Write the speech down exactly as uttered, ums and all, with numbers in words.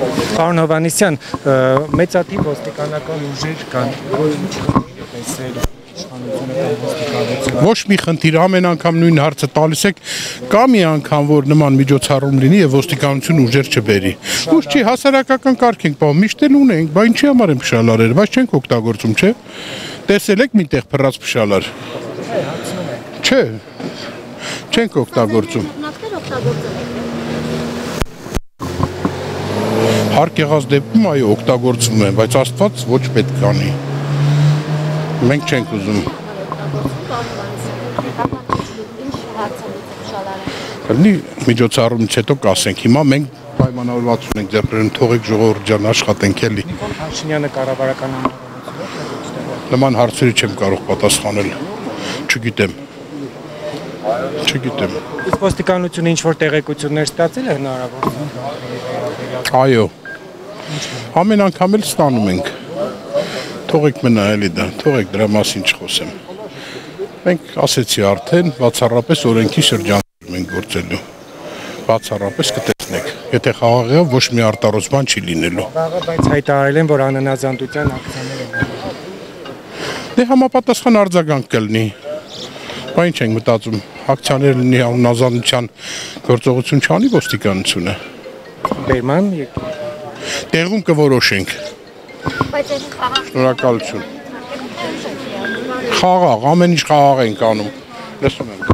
Պարոն Հովհաննիսյան, մեծաթիվ ոստիկանական ուժեր կան, որ Ոչ մի խնդիր, ամեն անգամ նույն հարցը տալիս եք, կա մի անգամ, որ նման միջոցառում լինի եւ ոստիկանություն ուժեր չբերի։ Ուշ չի, հասարակական կարգ ենք պահում, միշտ էլ ունենք, բա ինչի համար են փշալարերը, բայց չենք օգտագործում, չէ՞։ Տեսել եք միտեղ փռած փշալար։ Չէ։ Չենք օգտագործում։ Հարկ եղած դեպքում այո օգտագործվում են, բայց Աստված ոչ պետք կանի։ Մենք չենք ուզում։ Կլինի միջոցառումից հետո կասենք, հիմա մենք պայմանավորված ունենք ձեռքերում, թողեք ժողովուրդ ջան աշխատենք էլի։ Փաշինյանը կառավարական անհավանություն։ Նման հարցերի չեմ կարող պատասխանել։ Չգիտեմ։ Չգիտեմ։ Իսկ ոստիկանությունը ինչ-որ տեղեկություններ ստացել է հնարավոր։ Այո։ Ամեն անգամ էլ ստանում ենք։ Թողեք մնա էլի դա, թողեք դրա մասին չխոսեմ։ Մենք ասեցի արդեն, բացառապես օրենքի շրջանում ենք գործելու։ Բացառապես կտեսնեք։ Եթե խաղաղ ոչ մի արտարոց չի լինելու։ Բայց հայտարարել են, որ անհնազանդության ակցիաներ են։ Դե համապատասխան արձագանք կլինի։ Բա ինչ ենք մտածում, ակցիաներ լինի անհնազանդության գործողություն չանի ոստիկանությունը։ Բերման Տեղում կորոշենք։ Շնորհակալություն։ Խաղաղ, ամեն ինչ խաղաղ ենք անում։ Լսում եմ։